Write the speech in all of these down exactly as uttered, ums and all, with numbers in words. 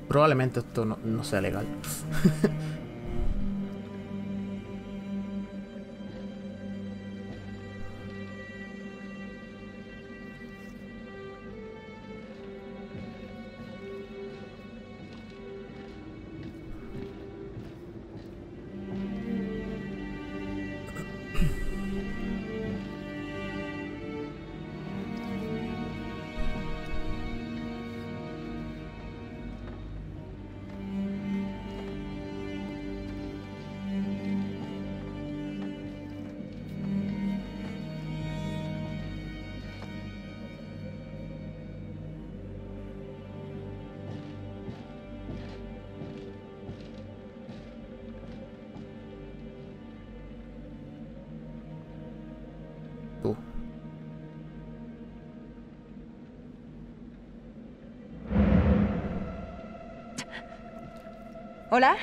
Probablemente esto no, no sea legal. Tú. ¿Hola?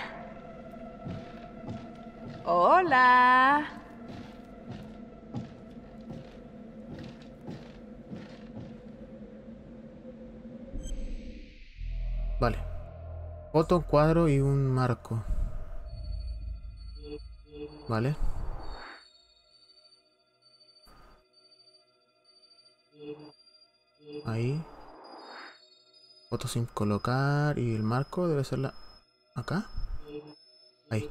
Hola. Vale. Foto, un cuadro y un marco. Vale. Ahí. Foto sin colocar. Y el marco debe ser la... ¿Acá? Ahí.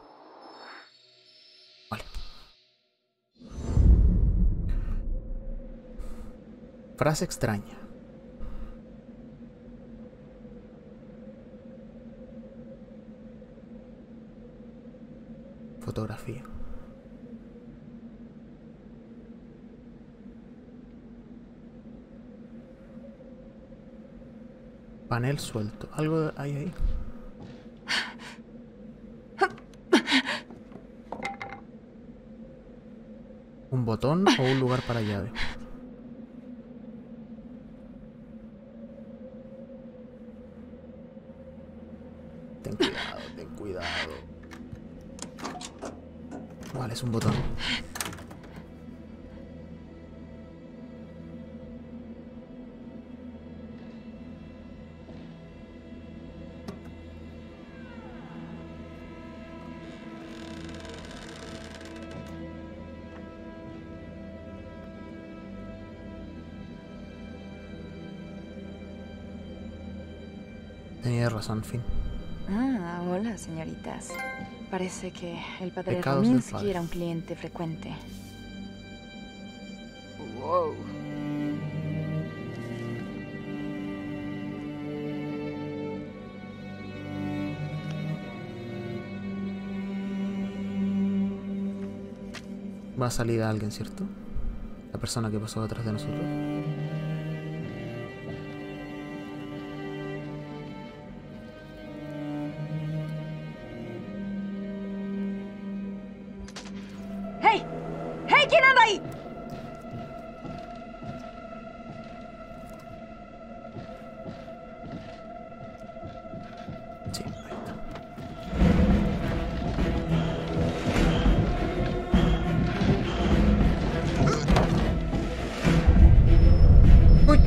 Vale. Frase extraña. Fotografía. Panel suelto. Algo hay ahí. ¿Un botón o un lugar para llave? Ten cuidado, ten cuidado. Vale, es un botón. Tenía razón, fin. Ah, hola, señoritas. Parece que el padre Pecados del Rominsky padre. era un cliente frecuente. Wow. Va a salir a alguien, ¿cierto? La persona que pasó detrás de nosotros. ¡Hey! ¡Hey! ¿Quién anda ahí? Sí, ahí está. ¡Uy!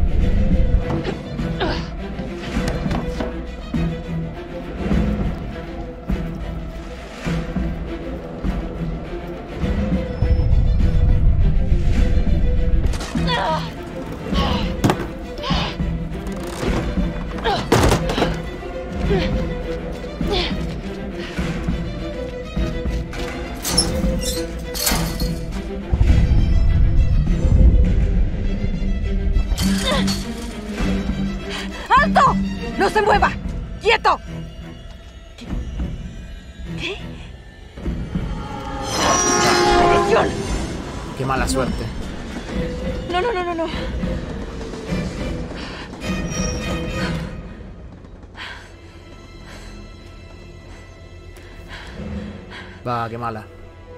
¡Alto! ¡No se mueva! ¡Quieto! ¿Qué? ¿Qué? ¡Atención! ¡Qué mala suerte! No, no, no, no, no. Va, qué mala.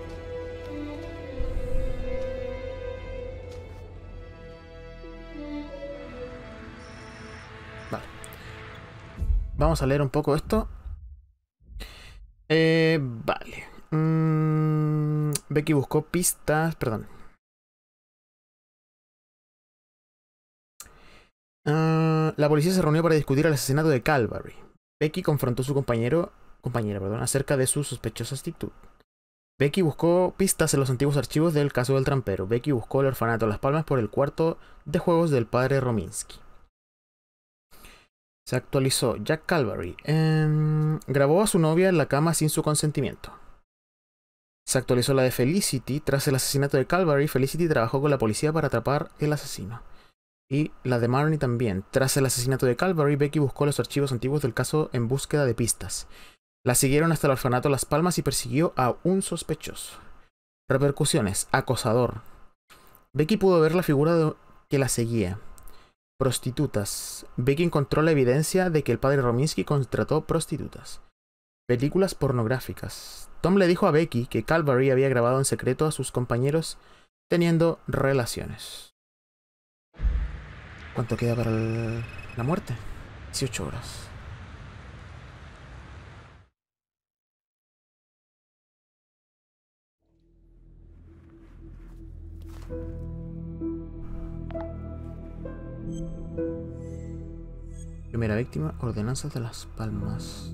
Vale. Vamos a leer un poco esto. Eh, vale. Mm, Becky buscó pistas. Perdón. Uh, la policía se reunió para discutir el asesinato de Calvary. Becky confrontó a su compañero, compañera perdón, acerca de su sospechosa actitud. Becky buscó pistas en los antiguos archivos del caso del trampero. Becky buscó el orfanato Las Palmas por el cuarto de juegos del padre Rominsky. Se actualizó. Jack Calvary eh, grabó a su novia en la cama sin su consentimiento. Se actualizó la de Felicity. Tras el asesinato de Calvary, Felicity trabajó con la policía para atrapar al asesino. Y la de Marnie también. Tras el asesinato de Calvary, Becky buscó los archivos antiguos del caso en búsqueda de pistas. La siguieron hasta el orfanato Las Palmas y persiguió a un sospechoso. Repercusiones. Acosador. Becky pudo ver la figura de que la seguía. Prostitutas. Becky encontró la evidencia de que el padre Rominsky contrató prostitutas. Películas pornográficas. Tom le dijo a Becky que Calvary había grabado en secreto a sus compañeros teniendo relaciones. ¿Cuánto queda para el, la muerte? dieciocho horas. Primera víctima, ordenanzas de Las Palmas.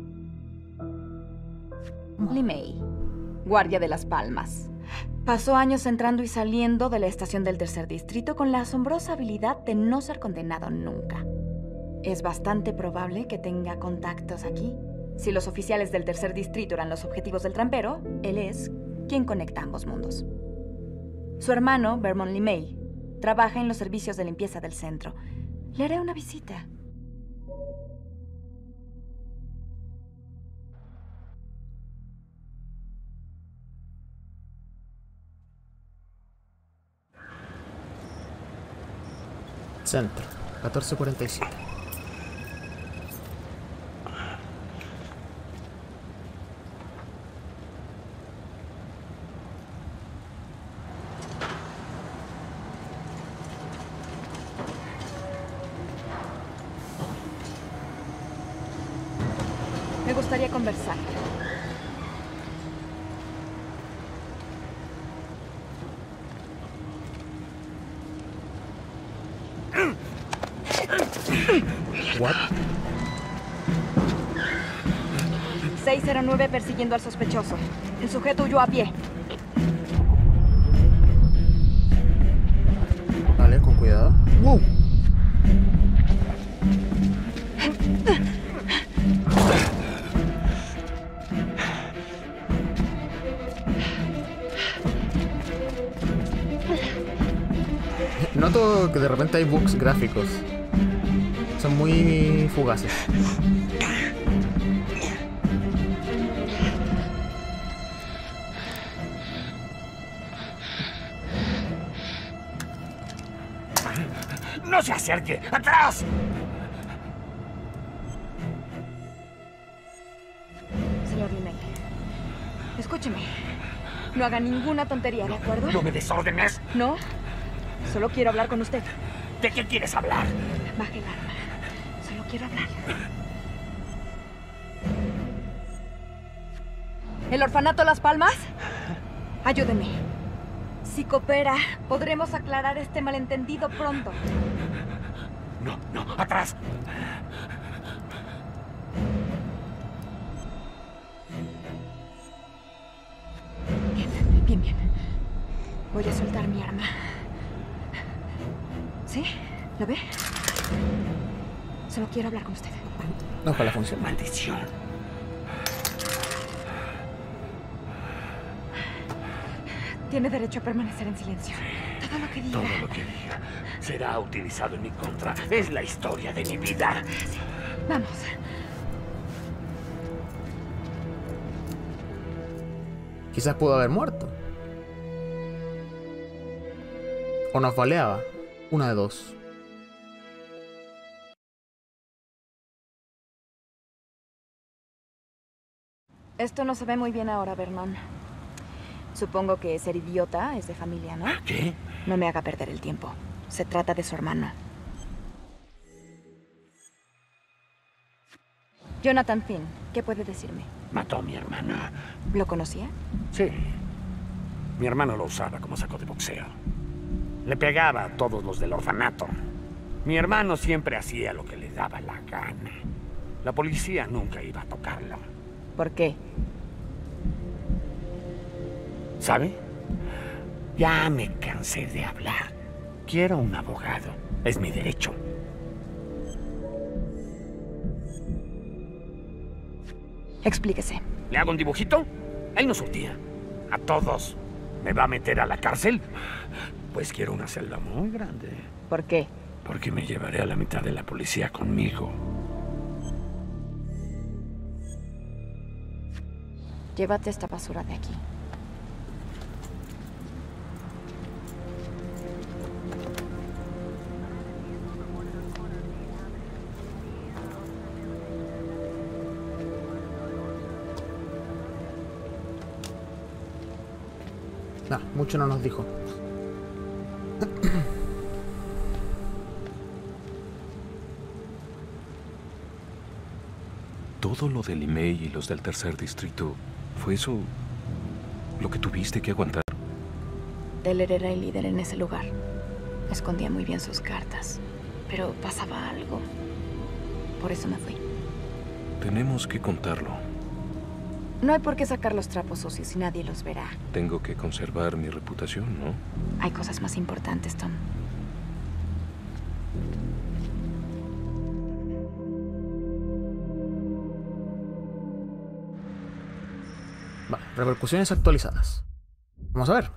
Lee May, guardia de Las Palmas. Pasó años entrando y saliendo de la estación del tercer distrito con la asombrosa habilidad de no ser condenado nunca. Es bastante probable que tenga contactos aquí. Si los oficiales del tercer distrito eran los objetivos del trampero, él es quien conecta ambos mundos. Su hermano, Vermont Lee May, trabaja en los servicios de limpieza del centro. Le haré una visita. Centro, catorce cuarenta y siete. Me gustaría conversar. What? seis cero nueve persiguiendo al sospechoso. El sujeto huyó a pie. Vale, con cuidado. ¡Wow! Noto que de repente hay bugs gráficos. Son muy fugaces. ¡No se acerque! ¡Atrás! Señor Lee May, escúcheme. No haga ninguna tontería, ¿de acuerdo? ¿No me desórdenes? No. Solo quiero hablar con usted. ¿De qué quieres hablar? Baje el arma. Solo quiero hablar. ¿El orfanato Las Palmas? Ayúdeme. Si coopera, podremos aclarar este malentendido pronto. No, no, atrás. Bien, bien, bien. Voy a soltar mi arma. ¿Sí? ¿Lo ve? Solo quiero hablar con usted. Ojalá funcione. Maldición. Tiene derecho a permanecer en silencio. Todo lo que diga. Todo lo que diga será utilizado en mi contra. Es la historia de mi vida. Sí. Vamos. Quizás pudo haber muerto. O nos baleaba. Una de dos. Esto no se ve muy bien ahora, Vernon. Supongo que ser idiota es de familia, ¿no? ¿Qué? No me haga perder el tiempo. Se trata de su hermano. Jonathan Finn, ¿qué puede decirme? Mató a mi hermana. ¿Lo conocía? Sí. Mi hermano lo usaba como saco de boxeo. Le pegaba a todos los del orfanato. Mi hermano siempre hacía lo que le daba la gana. La policía nunca iba a tocarlo. ¿Por qué? ¿Sabe? Ya me cansé de hablar. Quiero un abogado. Es mi derecho. Explíquese. ¿Le hago un dibujito? Él no surtía. A todos. ¿Me va a meter a la cárcel? Pues quiero una celda muy grande. ¿Por qué? Porque me llevaré a la mitad de la policía conmigo. Llévate esta basura de aquí. No, mucho no nos dijo. Todo lo del Limey y los del tercer distrito, ¿fue eso lo que tuviste que aguantar? Teller era el líder en ese lugar. Escondía muy bien sus cartas. Pero pasaba algo. Por eso me fui. Tenemos que contarlo. No hay por qué sacar los trapos sucios y nadie los verá. Tengo que conservar mi reputación, ¿no? Hay cosas más importantes, Tom. Vale, repercusiones actualizadas. Vamos a ver.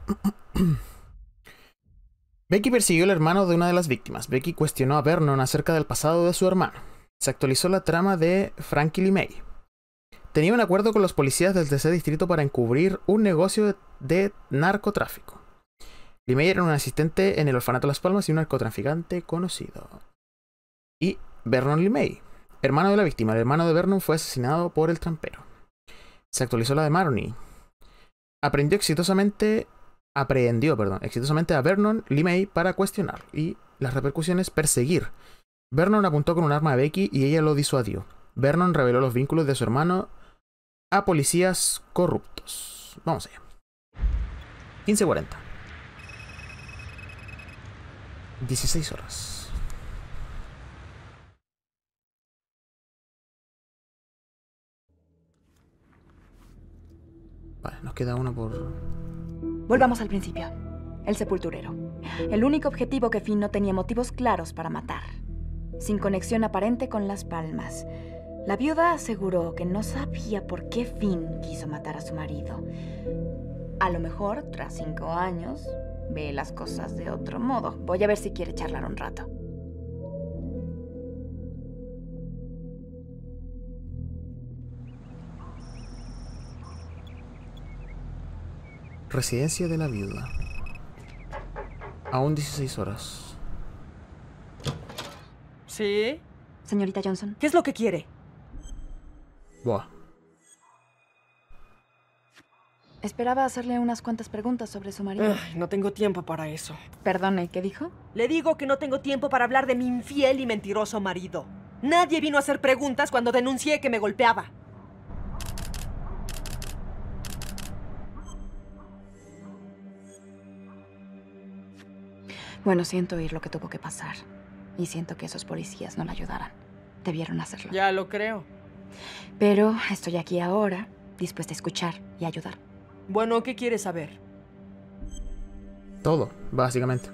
Becky persiguió al hermano de una de las víctimas. Becky cuestionó a Vernon acerca del pasado de su hermano. Se actualizó la trama de Frankie Limey. Tenía un acuerdo con los policías del tercer distrito para encubrir un negocio de, de narcotráfico. Limey era un asistente en el orfanato Las Palmas y un narcotraficante conocido. Y Vernon Limey, hermano de la víctima. El hermano de Vernon fue asesinado por el trampero. Se actualizó la de Maroni. Aprendió exitosamente, aprehendió, perdón, exitosamente a Vernon Limey para cuestionar y las repercusiones perseguir. Vernon apuntó con un arma a Becky y ella lo disuadió. Vernon reveló los vínculos de su hermano a policías corruptos. Vamos allá. quince cuarenta. dieciséis horas. Vale, nos queda uno por... Volvamos al principio. El sepulturero. El único objetivo que Finn no tenía motivos claros para matar. Sin conexión aparente con Las Palmas. La viuda aseguró que no sabía por qué Finn quiso matar a su marido. A lo mejor, tras cinco años, ve las cosas de otro modo. Voy a ver si quiere charlar un rato. Residencia de la viuda. Aún dieciséis horas. ¿Sí? Señorita Johnson. ¿Qué es lo que quiere? Buah. Esperaba hacerle unas cuantas preguntas sobre su marido. Ay, no tengo tiempo para eso. Perdone, ¿qué dijo? Le digo que no tengo tiempo para hablar de mi infiel y mentiroso marido. Nadie vino a hacer preguntas cuando denuncié que me golpeaba. Bueno, siento oír lo que tuvo que pasar. Y siento que esos policías no la ayudaran. Debieron hacerlo. Ya lo creo. Pero estoy aquí ahora, dispuesta a escuchar y ayudar. Bueno, ¿qué quieres saber? Todo, básicamente.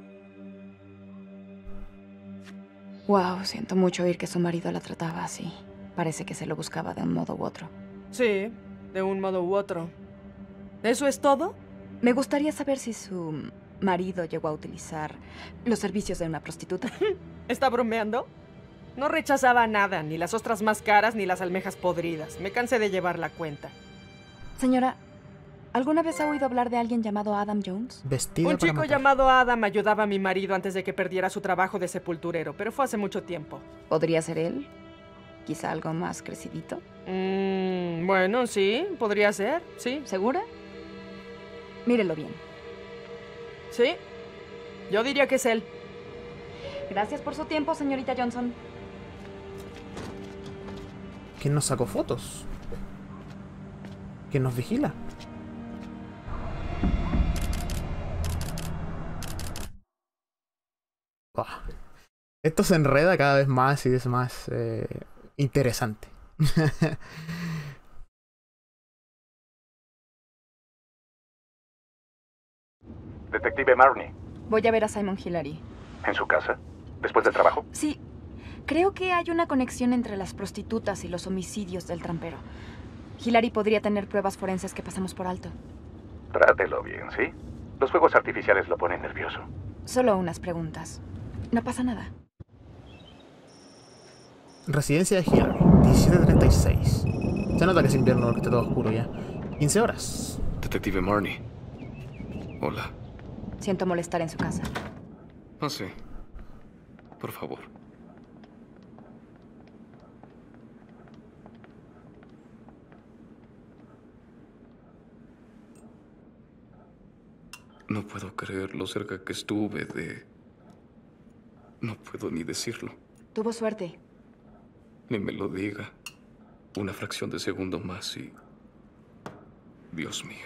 Wow, siento mucho oír que su marido la trataba así. Parece que se lo buscaba de un modo u otro. Sí, de un modo u otro. ¿Eso es todo? Me gustaría saber si su marido llegó a utilizar los servicios de una prostituta. ¿Está bromeando? No rechazaba nada, ni las ostras más caras ni las almejas podridas. Me cansé de llevar la cuenta. Señora, ¿alguna vez ha oído hablar de alguien llamado Adam Jones? Vestido Un para chico matar. llamado Adam ayudaba a mi marido antes de que perdiera su trabajo de sepulturero, pero fue hace mucho tiempo. ¿Podría ser él? ¿Quizá algo más crecidito? Mm, bueno, sí, podría ser, sí. ¿Segura? Mírelo bien. Sí, yo diría que es él. Gracias por su tiempo, señorita Johnson. ¿Quién nos sacó fotos? ¿Quién nos vigila? Buah. Esto se enreda cada vez más y es más eh, interesante. Detective Marnie. Voy a ver a Simon Hillary. ¿En su casa? ¿Después del trabajo? Sí, creo que hay una conexión entre las prostitutas y los homicidios del trampero. Hillary podría tener pruebas forenses que pasamos por alto. Trátelo bien, ¿sí? Los fuegos artificiales lo ponen nervioso. Solo unas preguntas. No pasa nada. Residencia de Hillary, diecisiete treinta y seis. Se nota que es invierno, que está todo oscuro ya. quince horas. Detective Marnie. Hola. Siento molestar en su casa. Pase. Por favor. No puedo creer lo cerca que estuve de... No puedo ni decirlo. Tuvo suerte. Ni me lo diga. Una fracción de segundo más y... Dios mío.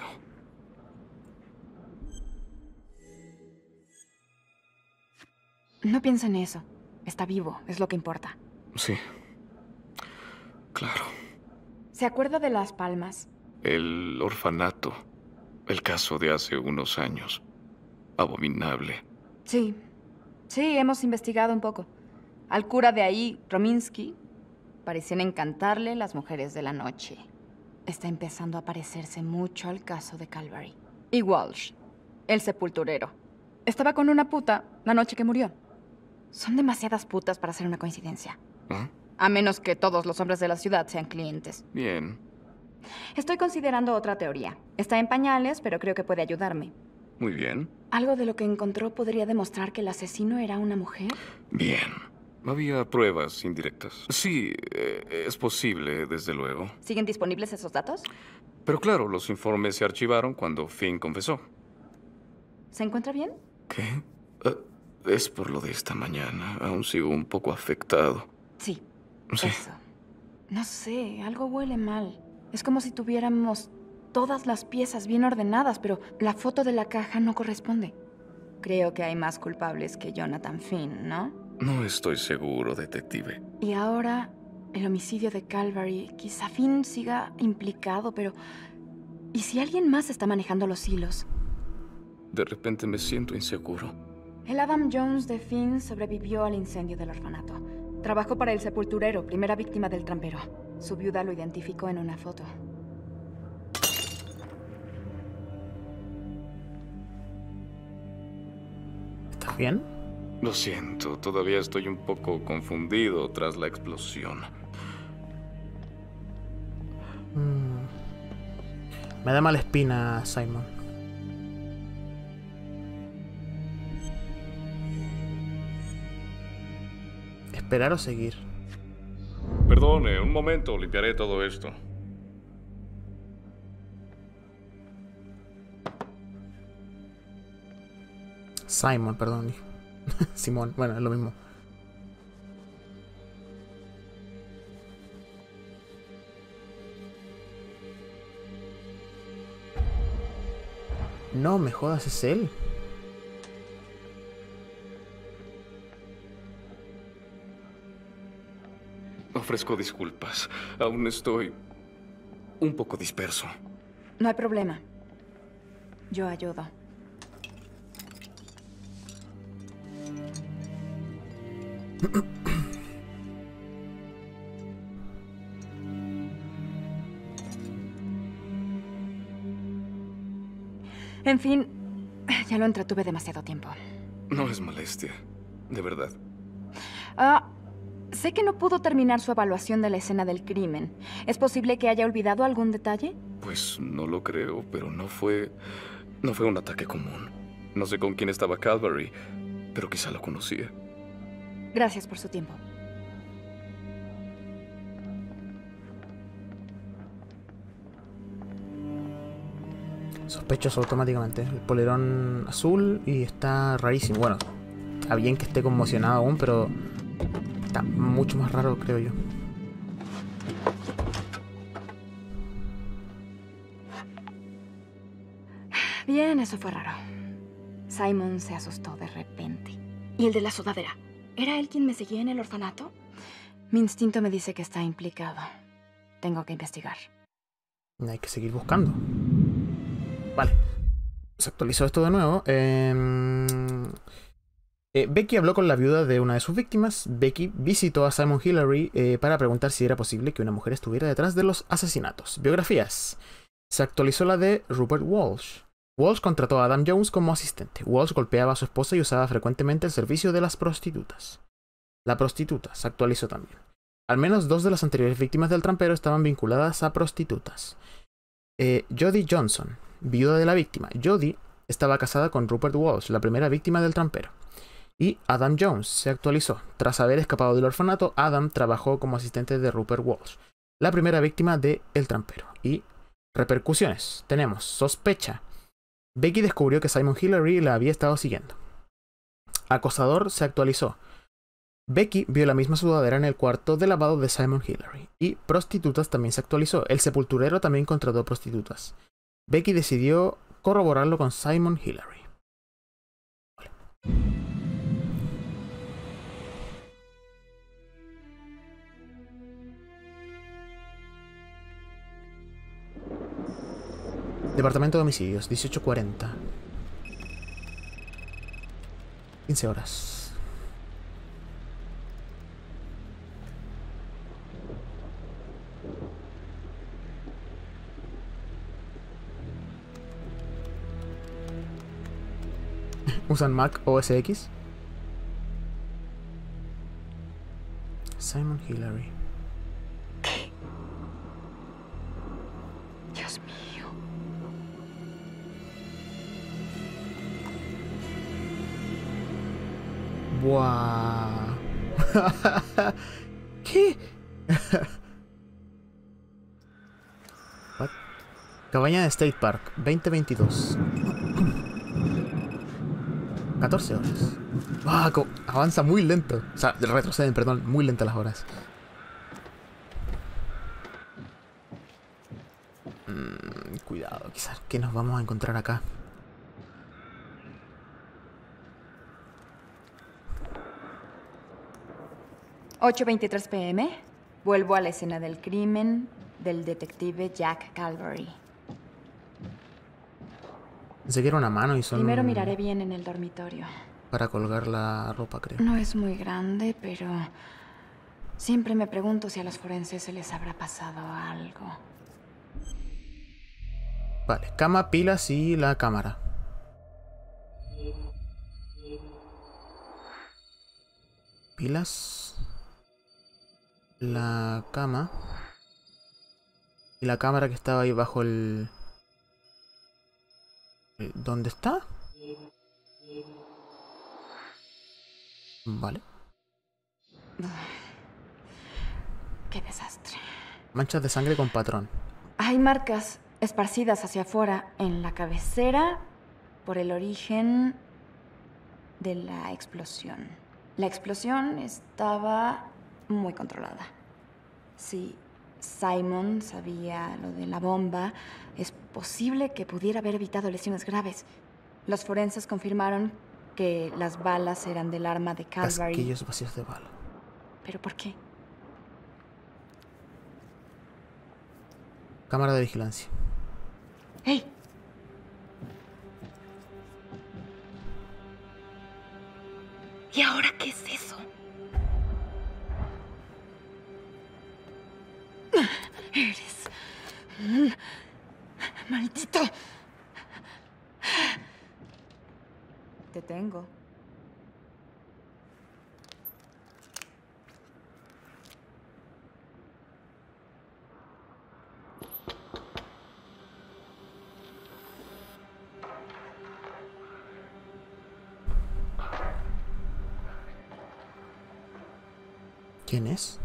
No piensa en eso. Está vivo, es lo que importa. Sí. Claro. ¿Se acuerda de Las Palmas? El orfanato. El caso de hace unos años. Abominable. Sí. Sí, hemos investigado un poco. Al cura de ahí, Rominsky, parecían encantarle las mujeres de la noche. Está empezando a parecerse mucho al caso de Calvary. Y Walsh, el sepulturero. Estaba con una puta la noche que murió. Son demasiadas putas para ser una coincidencia. ¿Ah? A menos que todos los hombres de la ciudad sean clientes. Bien. Estoy considerando otra teoría. Está en pañales, pero creo que puede ayudarme. Muy bien. ¿Algo de lo que encontró podría demostrar que el asesino era una mujer? Bien. Había pruebas indirectas. Sí, eh, es posible, desde luego. ¿Siguen disponibles esos datos? Pero claro, los informes se archivaron cuando Finn confesó. ¿Se encuentra bien? ¿Qué? Uh, es por lo de esta mañana. Aún sigo un poco afectado. Sí, Sí. eso. No sé, algo huele mal. Es como si tuviéramos todas las piezas bien ordenadas, pero la foto de la caja no corresponde. Creo que hay más culpables que Jonathan Finn, ¿no? No estoy seguro, detective. Y ahora, el homicidio de Calvary. Quizá Finn siga implicado, pero... ¿y si alguien más está manejando los hilos? De repente me siento inseguro. El Adam Jones de Finn sobrevivió al incendio del orfanato. Trabajó para el sepulturero, primera víctima del trampero. Su viuda lo identificó en una foto. ¿Estás bien? Lo siento, todavía estoy un poco confundido tras la explosión. Mm. Me da mala espina, Simon. ¿Esperar o seguir? Perdone, un momento, limpiaré todo esto. Simon, perdón. Simón, bueno, es lo mismo. No me jodas, es él. Ofrezco disculpas. Aún estoy un poco disperso. No hay problema. Yo ayudo. En fin, ya lo entretuve demasiado tiempo. No es molestia, de verdad. Ah, sé que no pudo terminar su evaluación de la escena del crimen. ¿Es posible que haya olvidado algún detalle? Pues no lo creo, pero no fue... No fue un ataque común. No sé con quién estaba Calvary, pero quizá lo conocía. Gracias por su tiempo. Sospechoso automáticamente. El polerón azul y está rarísimo. Bueno, está bien que esté conmocionado aún, pero está mucho más raro, creo yo. Bien, eso fue raro. Simon se asustó de repente. ¿Y el de la sudadera? ¿Era él quien me seguía en el orfanato? Mi instinto me dice que está implicado. Tengo que investigar. Hay que seguir buscando. Vale. Se actualizó esto de nuevo. Eh, eh, Becky habló con la viuda de una de sus víctimas. Becky visitó a Simon Hillary eh, para preguntar si era posible que una mujer estuviera detrás de los asesinatos. Biografías. Se actualizó la de Rupert Walsh. Walsh contrató a Adam Jones como asistente. Walsh golpeaba a su esposa y usaba frecuentemente el servicio de las prostitutas. La prostituta se actualizó también. Al menos dos de las anteriores víctimas del trampero estaban vinculadas a prostitutas. Eh, Jody Johnson, viuda de la víctima. Jody estaba casada con Rupert Walsh, la primera víctima del trampero. Y Adam Jones se actualizó. Tras haber escapado del orfanato, Adam trabajó como asistente de Rupert Walsh, la primera víctima de El trampero. Y repercusiones. Tenemos sospecha. Becky descubrió que Simon Hillary la había estado siguiendo. Acosador se actualizó. Becky vio la misma sudadera en el cuarto de lavado de Simon Hillary. Y prostitutas también se actualizó. El sepulturero también contrató prostitutas. Becky decidió corroborarlo con Simon Hillary. Vale. Departamento de homicidios, dieciocho cuarenta. quince horas. ¿Usan Mac O S X? Simon Hillary. ¿Qué? Dios mío. Buah. ¿Qué? What? Cabaña de State Park, veinte veintidós. catorce horas. Ah, avanza muy lento. O sea, retroceden, perdón, muy lentas las horas. Mm, cuidado, quizás que nos vamos a encontrar acá. ocho veintitrés p m Vuelvo a la escena del crimen del detective Jack Calvary. Pensé que era una mano y son... Primero miraré bien en el dormitorio. Para colgar la ropa, creo. No es muy grande, pero siempre me pregunto si a los forenses se les habrá pasado algo. Vale, cama, pilas y la cámara. Pilas. La cama. Y la cámara que estaba ahí bajo el... ¿Dónde está? Vale. Qué desastre. Manchas de sangre con patrón. Hay marcas esparcidas hacia afuera en la cabecera por el origen de la explosión. La explosión estaba muy controlada. Si Simon sabía lo de la bomba, es posible que pudiera haber evitado lesiones graves. Los forenses confirmaron que las balas eran del arma de Calvary. Casquillos vacíos de bala. ¿Pero por qué? Cámara de vigilancia. ¡Hey! ¿Y ahora qué es eso? Eres un maldito. Te tengo. ¿Quién es?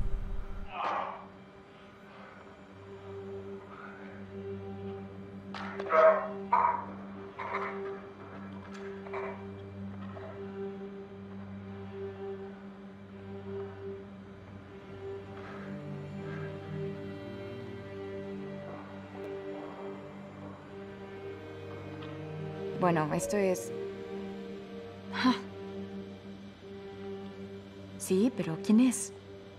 Bueno, esto es... Sí, pero ¿quién es?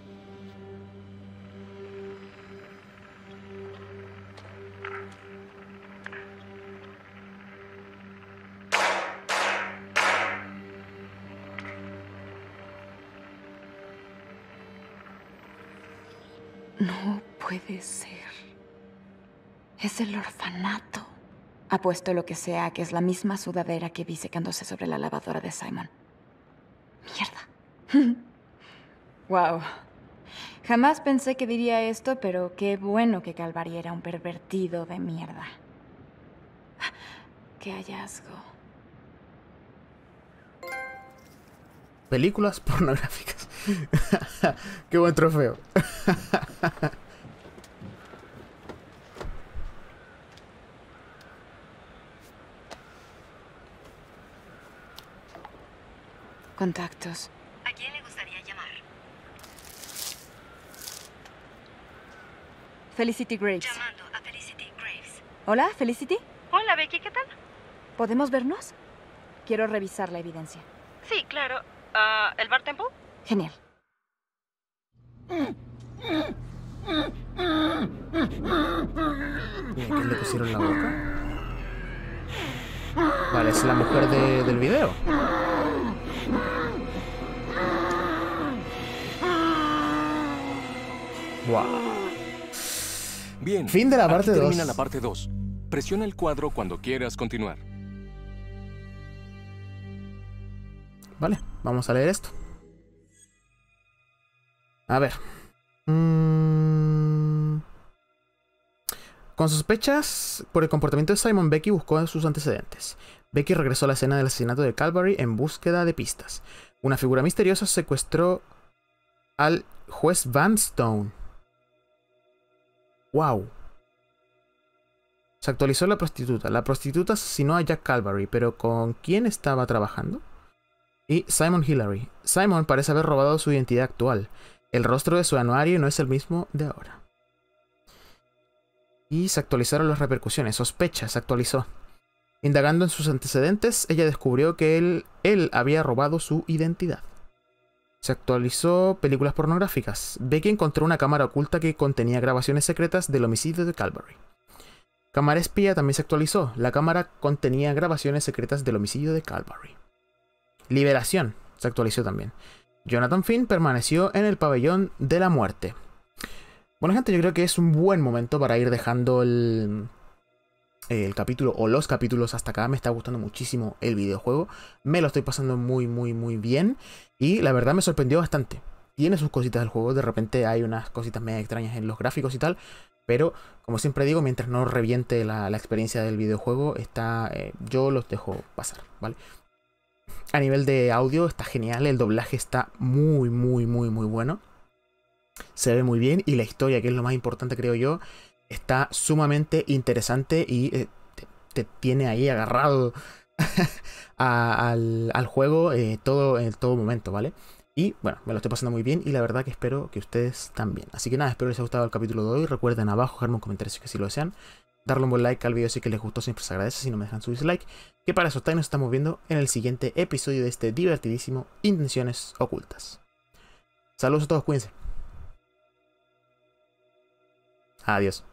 No puede ser. Es el orfanato. Apuesto lo que sea que es la misma sudadera que vi secándose sobre la lavadora de Simon. Mierda. Wow. Jamás pensé que diría esto, pero qué bueno que Calvary era un pervertido de mierda. Qué hallazgo. Películas pornográficas. Qué buen trofeo. Contactos. ¿A quién le gustaría llamar? Felicity Graves. Llamando a Felicity Graves. Hola, Felicity. Hola, Becky, ¿qué tal? ¿Podemos vernos? Quiero revisar la evidencia. Sí, claro. Ah, ¿el bar Temple? Genial. ¿Y a quién le pusieron la boca? Vale, es la mujer de, del video. Wow. Bien. Fin de la parte aquí dos. termina la parte dos. Presiona el cuadro cuando quieras continuar. Vale, vamos a leer esto. A ver. Mm... Con sospechas por el comportamiento de Simon, Becky buscó sus antecedentes. Becky regresó a la escena del asesinato de Calvary en búsqueda de pistas. Una figura misteriosa secuestró al juez Vanstone. Wow. Se actualizó la prostituta. La prostituta asesinó a Jack Calvary, pero ¿con quién estaba trabajando? Y Simon Hillary. Simon parece haber robado su identidad actual. El rostro de su anuario no es el mismo de ahora. Y se actualizaron las repercusiones. Sospecha, se actualizó. Indagando en sus antecedentes, ella descubrió que él, él había robado su identidad. Se actualizó películas pornográficas. Becky encontró una cámara oculta que contenía grabaciones secretas del homicidio de Calvary. Cámara espía también se actualizó. La cámara contenía grabaciones secretas del homicidio de Calvary. Liberación se actualizó también. Jonathan Finn permaneció en el pabellón de la muerte. Bueno, gente, yo creo que es un buen momento para ir dejando el, el capítulo o los capítulos hasta acá. Me está gustando muchísimo el videojuego. Me lo estoy pasando muy, muy, muy bien. Y la verdad me sorprendió bastante. Tiene sus cositas del juego. De repente hay unas cositas medio extrañas en los gráficos y tal. Pero, como siempre digo, mientras no reviente la, la experiencia del videojuego, está, eh, yo los dejo pasar, ¿vale? A nivel de audio está genial. El doblaje está muy, muy, muy, muy bueno. Se ve muy bien. Y la historia, que es lo más importante, creo yo, está sumamente interesante y eh, te, te tiene ahí agarrado a, al, al juego eh, todo, en todo momento, ¿vale? Y bueno, me lo estoy pasando muy bien y la verdad que espero que ustedes también. Así que nada, espero que les haya gustado el capítulo de hoy. Recuerden abajo dejarme un comentario si que sí lo desean. Darle un buen like al video si que les gustó, siempre se agradece. Si no me dejan su dislike. Que para eso está y nos estamos viendo en el siguiente episodio de este divertidísimo Intenciones Ocultas. Saludos a todos, cuídense. Adiós.